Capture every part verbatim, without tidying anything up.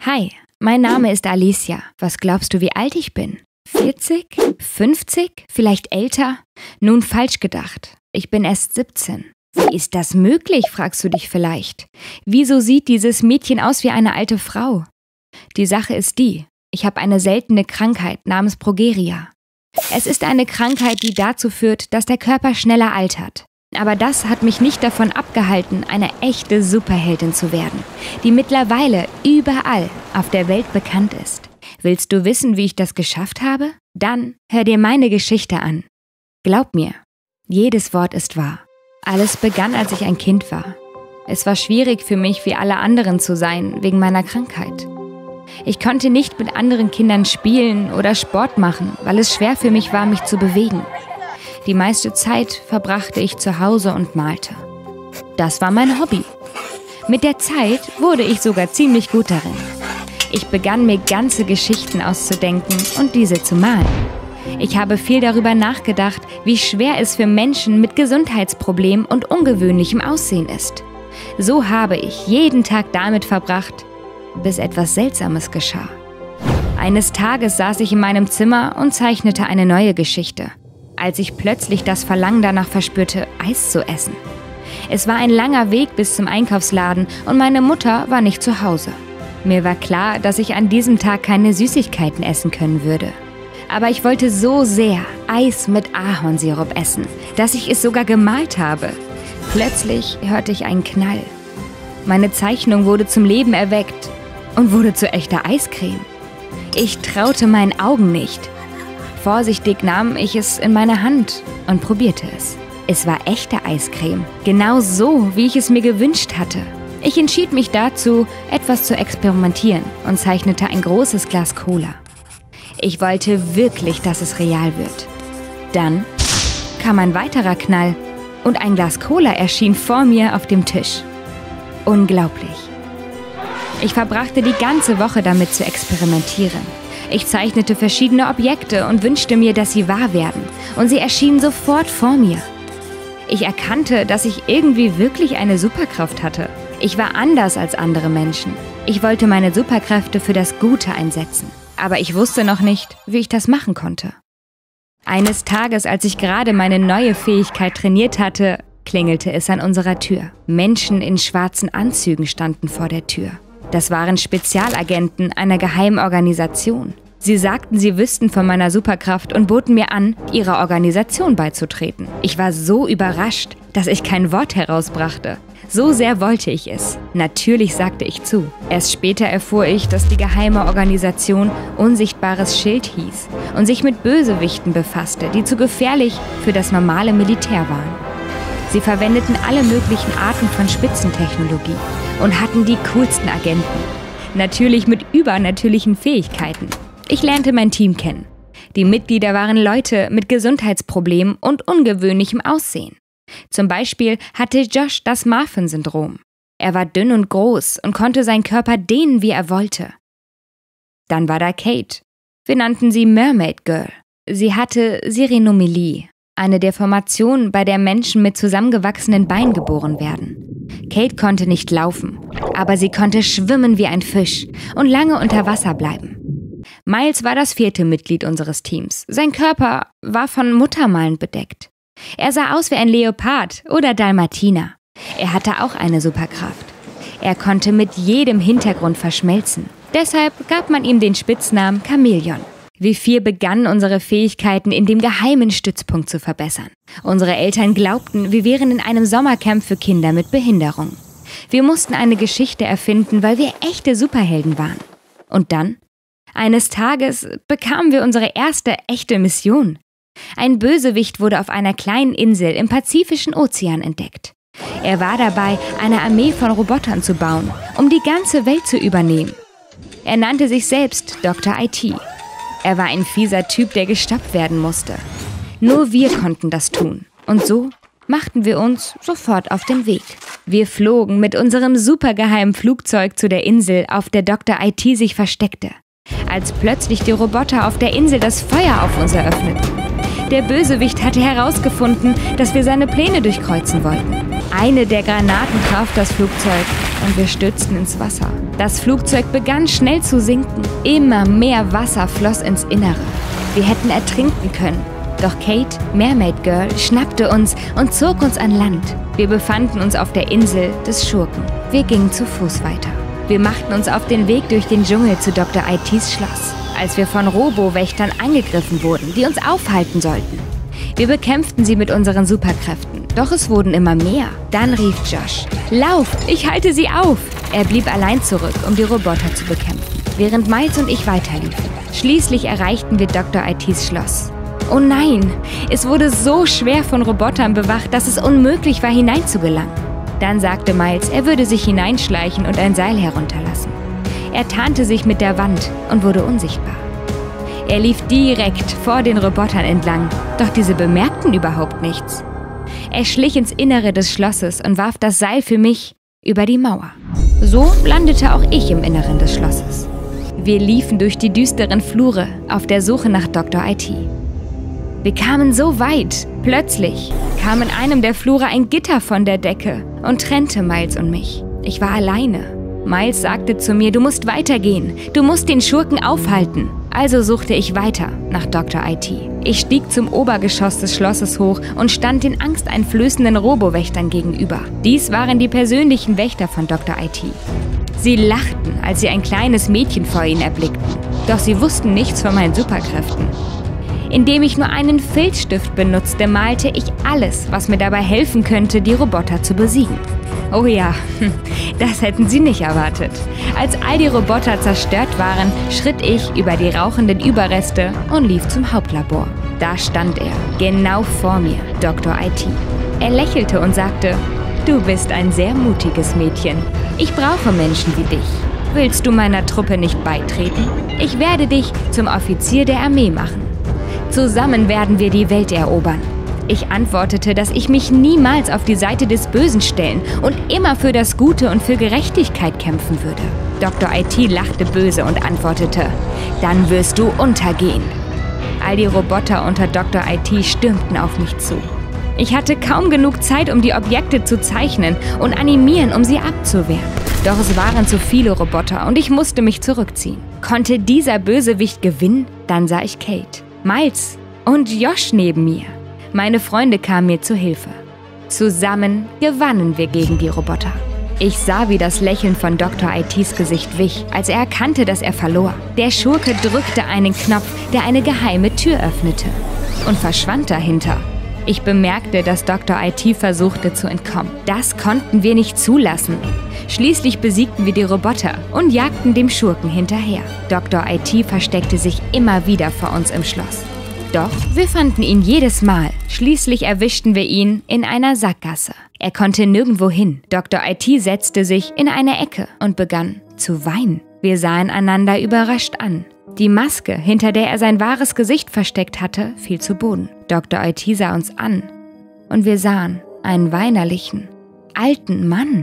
Hi, mein Name ist Alicia. Was glaubst du, wie alt ich bin? vierzig? fünfzig? Vielleicht älter? Nun, falsch gedacht. Ich bin erst siebzehn. Wie ist das möglich, fragst du dich vielleicht. Wieso sieht dieses Mädchen aus wie eine alte Frau? Die Sache ist die, ich habe eine seltene Krankheit namens Progeria. Es ist eine Krankheit, die dazu führt, dass der Körper schneller altert. Aber das hat mich nicht davon abgehalten, eine echte Superheldin zu werden, die mittlerweile überall auf der Welt bekannt ist. Willst du wissen, wie ich das geschafft habe? Dann hör dir meine Geschichte an. Glaub mir, jedes Wort ist wahr. Alles begann, als ich ein Kind war. Es war schwierig für mich, wie alle anderen zu sein, wegen meiner Krankheit. Ich konnte nicht mit anderen Kindern spielen oder Sport machen, weil es schwer für mich war, mich zu bewegen. Die meiste Zeit verbrachte ich zu Hause und malte. Das war mein Hobby. Mit der Zeit wurde ich sogar ziemlich gut darin. Ich begann mir ganze Geschichten auszudenken und diese zu malen. Ich habe viel darüber nachgedacht, wie schwer es für Menschen mit Gesundheitsproblemen und ungewöhnlichem Aussehen ist. So habe ich jeden Tag damit verbracht, bis etwas Seltsames geschah. Eines Tages saß ich in meinem Zimmer und zeichnete eine neue Geschichte, als ich plötzlich das Verlangen danach verspürte, Eis zu essen. Es war ein langer Weg bis zum Einkaufsladen und meine Mutter war nicht zu Hause. Mir war klar, dass ich an diesem Tag keine Süßigkeiten essen können würde. Aber ich wollte so sehr Eis mit Ahornsirup essen, dass ich es sogar gemalt habe. Plötzlich hörte ich einen Knall. Meine Zeichnung wurde zum Leben erweckt und wurde zu echter Eiscreme. Ich traute meinen Augen nicht. Vorsichtig nahm ich es in meine Hand und probierte es. Es war echte Eiscreme, genau so, wie ich es mir gewünscht hatte. Ich entschied mich dazu, etwas zu experimentieren und zeichnete ein großes Glas Cola. Ich wollte wirklich, dass es real wird. Dann kam ein weiterer Knall und ein Glas Cola erschien vor mir auf dem Tisch. Unglaublich. Ich verbrachte die ganze Woche damit zu experimentieren. Ich zeichnete verschiedene Objekte und wünschte mir, dass sie wahr werden. Und sie erschienen sofort vor mir. Ich erkannte, dass ich irgendwie wirklich eine Superkraft hatte. Ich war anders als andere Menschen. Ich wollte meine Superkräfte für das Gute einsetzen. Aber ich wusste noch nicht, wie ich das machen konnte. Eines Tages, als ich gerade meine neue Fähigkeit trainiert hatte, klingelte es an unserer Tür. Menschen in schwarzen Anzügen standen vor der Tür. Das waren Spezialagenten einer Geheimorganisation. Sie sagten, sie wüssten von meiner Superkraft und boten mir an, ihrer Organisation beizutreten. Ich war so überrascht, dass ich kein Wort herausbrachte. So sehr wollte ich es. Natürlich sagte ich zu. Erst später erfuhr ich, dass die geheime Organisation Unsichtbares Schild hieß und sich mit Bösewichten befasste, die zu gefährlich für das normale Militär waren. Sie verwendeten alle möglichen Arten von Spitzentechnologie und hatten die coolsten Agenten. Natürlich mit übernatürlichen Fähigkeiten. Ich lernte mein Team kennen. Die Mitglieder waren Leute mit Gesundheitsproblemen und ungewöhnlichem Aussehen. Zum Beispiel hatte Josh das Marfan-Syndrom. Er war dünn und groß und konnte seinen Körper dehnen, wie er wollte. Dann war da Kate. Wir nannten sie Mermaid Girl. Sie hatte Sirenomelie, eine Deformation, bei der Menschen mit zusammengewachsenen Beinen geboren werden. Kate konnte nicht laufen, aber sie konnte schwimmen wie ein Fisch und lange unter Wasser bleiben. Miles war das vierte Mitglied unseres Teams. Sein Körper war von Muttermalen bedeckt. Er sah aus wie ein Leopard oder Dalmatiner. Er hatte auch eine Superkraft. Er konnte mit jedem Hintergrund verschmelzen. Deshalb gab man ihm den Spitznamen Chamäleon. Wir vier begannen unsere Fähigkeiten in dem geheimen Stützpunkt zu verbessern. Unsere Eltern glaubten, wir wären in einem Sommercamp für Kinder mit Behinderung. Wir mussten eine Geschichte erfinden, weil wir echte Superhelden waren. Und dann? Eines Tages bekamen wir unsere erste echte Mission. Ein Bösewicht wurde auf einer kleinen Insel im Pazifischen Ozean entdeckt. Er war dabei, eine Armee von Robotern zu bauen, um die ganze Welt zu übernehmen. Er nannte sich selbst Doktor I T. Er war ein fieser Typ, der gestoppt werden musste. Nur wir konnten das tun. Und so machten wir uns sofort auf den Weg. Wir flogen mit unserem supergeheimen Flugzeug zu der Insel, auf der Doktor I T sich versteckte. Als plötzlich die Roboter auf der Insel das Feuer auf uns eröffneten. Der Bösewicht hatte herausgefunden, dass wir seine Pläne durchkreuzen wollten. Eine der Granaten traf das Flugzeug und wir stürzten ins Wasser. Das Flugzeug begann schnell zu sinken. Immer mehr Wasser floss ins Innere. Wir hätten ertrinken können. Doch Kate, Mermaid Girl, schnappte uns und zog uns an Land. Wir befanden uns auf der Insel des Schurken. Wir gingen zu Fuß weiter. Wir machten uns auf den Weg durch den Dschungel zu Doktor I Ts Schloss, als wir von Robo-Wächtern angegriffen wurden, die uns aufhalten sollten. Wir bekämpften sie mit unseren Superkräften, doch es wurden immer mehr. Dann rief Josh: Lauft, ich halte sie auf! Er blieb allein zurück, um die Roboter zu bekämpfen, während Miles und ich weiterliefen. Schließlich erreichten wir Doktor I Ts Schloss. Oh nein, es wurde so schwer von Robotern bewacht, dass es unmöglich war, hineinzugelangen. Dann sagte Miles, er würde sich hineinschleichen und ein Seil herunterlassen. Er tarnte sich mit der Wand und wurde unsichtbar. Er lief direkt vor den Robotern entlang, doch diese bemerkten überhaupt nichts. Er schlich ins Innere des Schlosses und warf das Seil für mich über die Mauer. So landete auch ich im Inneren des Schlosses. Wir liefen durch die düsteren Flure auf der Suche nach Doktor I T. Wir kamen so weit. Plötzlich kam in einem der Flure ein Gitter von der Decke und trennte Miles und mich. Ich war alleine. Miles sagte zu mir, du musst weitergehen. Du musst den Schurken aufhalten. Also suchte ich weiter nach Doktor I T. Ich stieg zum Obergeschoss des Schlosses hoch und stand den angsteinflößenden Robowächtern gegenüber. Dies waren die persönlichen Wächter von Doktor I T. Sie lachten, als sie ein kleines Mädchen vor ihnen erblickten. Doch sie wussten nichts von meinen Superkräften. Indem ich nur einen Filzstift benutzte, malte ich alles, was mir dabei helfen könnte, die Roboter zu besiegen. Oh ja, das hätten sie nicht erwartet. Als all die Roboter zerstört waren, schritt ich über die rauchenden Überreste und lief zum Hauptlabor. Da stand er, genau vor mir, Doktor I T. Er lächelte und sagte: Du bist ein sehr mutiges Mädchen. Ich brauche Menschen wie dich. Willst du meiner Truppe nicht beitreten? Ich werde dich zum Offizier der Armee machen. Zusammen werden wir die Welt erobern. Ich antwortete, dass ich mich niemals auf die Seite des Bösen stellen und immer für das Gute und für Gerechtigkeit kämpfen würde. Doktor I T lachte böse und antwortete: Dann wirst du untergehen. All die Roboter unter Doktor I T stürmten auf mich zu. Ich hatte kaum genug Zeit, um die Objekte zu zeichnen und animieren, um sie abzuwehren. Doch es waren zu viele Roboter und ich musste mich zurückziehen. Konnte dieser Bösewicht gewinnen? Dann sah ich Kate, Miles und Josh neben mir. Meine Freunde kamen mir zu Hilfe. Zusammen gewannen wir gegen die Roboter. Ich sah, wie das Lächeln von Doktor I Ts Gesicht wich, als er erkannte, dass er verlor. Der Schurke drückte einen Knopf, der eine geheime Tür öffnete, und verschwand dahinter. Ich bemerkte, dass Doktor I T versuchte zu entkommen. Das konnten wir nicht zulassen. Schließlich besiegten wir die Roboter und jagten dem Schurken hinterher. Doktor I T versteckte sich immer wieder vor uns im Schloss. Doch wir fanden ihn jedes Mal. Schließlich erwischten wir ihn in einer Sackgasse. Er konnte nirgendwo hin. Doktor I T setzte sich in eine Ecke und begann zu weinen. Wir sahen einander überrascht an. Die Maske, hinter der er sein wahres Gesicht versteckt hatte, fiel zu Boden. Doktor I T sah uns an und wir sahen einen weinerlichen, alten Mann.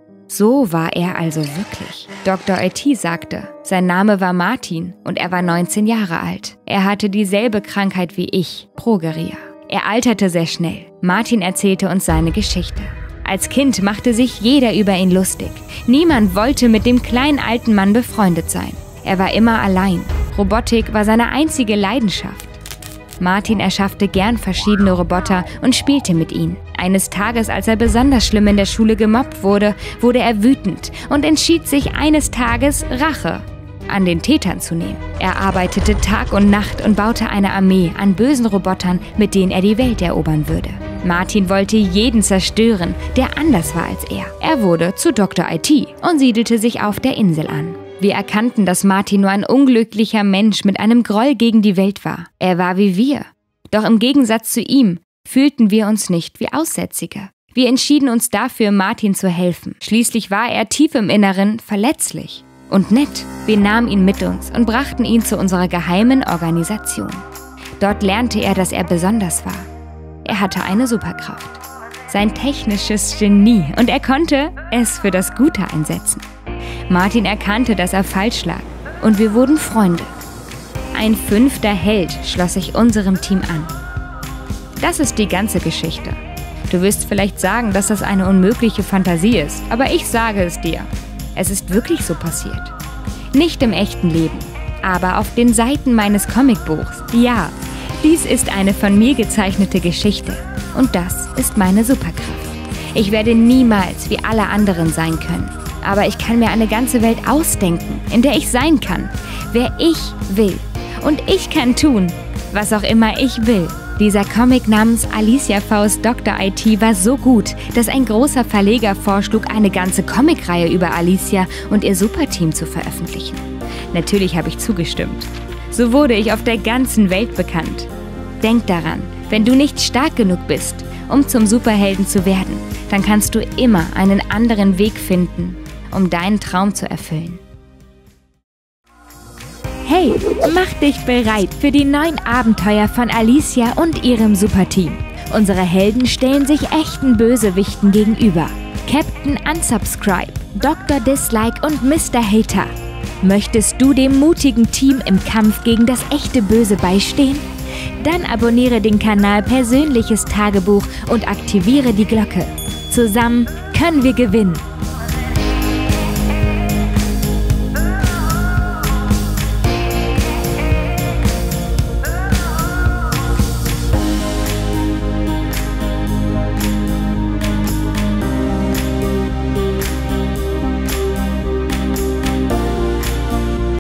So war er also wirklich. Doktor I T sagte, sein Name war Martin und er war neunzehn Jahre alt. Er hatte dieselbe Krankheit wie ich, Progeria. Er alterte sehr schnell. Martin erzählte uns seine Geschichte. Als Kind machte sich jeder über ihn lustig. Niemand wollte mit dem kleinen alten Mann befreundet sein. Er war immer allein. Robotik war seine einzige Leidenschaft. Martin erschaffte gern verschiedene Roboter und spielte mit ihnen. Eines Tages, als er besonders schlimm in der Schule gemobbt wurde, wurde er wütend und entschied sich eines Tages, Rache an den Tätern zu nehmen. Er arbeitete Tag und Nacht und baute eine Armee an bösen Robotern, mit denen er die Welt erobern würde. Martin wollte jeden zerstören, der anders war als er. Er wurde zu Doktor I T und siedelte sich auf der Insel an. Wir erkannten, dass Martin nur ein unglücklicher Mensch mit einem Groll gegen die Welt war. Er war wie wir. Doch im Gegensatz zu ihm fühlten wir uns nicht wie Aussätzige. Wir entschieden uns dafür, Martin zu helfen. Schließlich war er tief im Inneren verletzlich und nett. Wir nahmen ihn mit uns und brachten ihn zu unserer geheimen Organisation. Dort lernte er, dass er besonders war. Er hatte eine Superkraft. Sein technisches Genie, und er konnte es für das Gute einsetzen. Martin erkannte, dass er falsch lag, und wir wurden Freunde. Ein fünfter Held schloss sich unserem Team an. Das ist die ganze Geschichte. Du wirst vielleicht sagen, dass das eine unmögliche Fantasie ist, aber ich sage es dir. Es ist wirklich so passiert. Nicht im echten Leben, aber auf den Seiten meines Comicbuchs. Ja, dies ist eine von mir gezeichnete Geschichte. Und das ist meine Superkraft. Ich werde niemals wie alle anderen sein können. Aber ich kann mir eine ganze Welt ausdenken, in der ich sein kann, wer ich will. Und ich kann tun, was auch immer ich will. Dieser Comic namens Alicia Faust Doktor I T war so gut, dass ein großer Verleger vorschlug, eine ganze Comicreihe über Alicia und ihr Superteam zu veröffentlichen. Natürlich habe ich zugestimmt. So wurde ich auf der ganzen Welt bekannt. Denk daran, wenn du nicht stark genug bist, um zum Superhelden zu werden, dann kannst du immer einen anderen Weg finden, um deinen Traum zu erfüllen. Hey, mach dich bereit für die neuen Abenteuer von Alicia und ihrem Superteam. Unsere Helden stellen sich echten Bösewichten gegenüber. Captain Unsubscribe, Doktor Dislike und Mister Hater. Möchtest du dem mutigen Team im Kampf gegen das echte Böse beistehen? Dann abonniere den Kanal Persönliches Tagebuch und aktiviere die Glocke. Zusammen können wir gewinnen.